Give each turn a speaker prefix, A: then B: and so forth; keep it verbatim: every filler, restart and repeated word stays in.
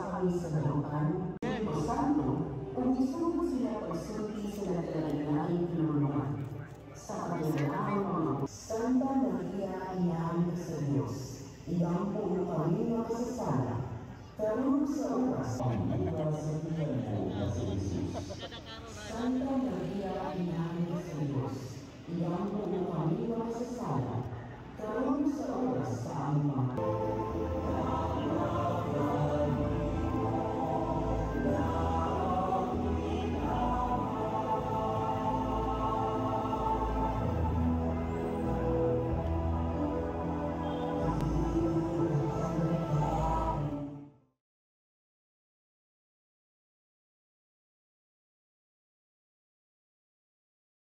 A: kami sa dalupan, o santo, umisuro sila pagsulti sa naglalaglaing pinulungan. Sa kanilang mga Santa Maria, Ina sa Diyos, iyang puno kami ng kasasala, tarong sa oras ang bukas sa tiyan mo na si Jesus. Santa Maria, Ina sa Diyos, iyang puno kami ng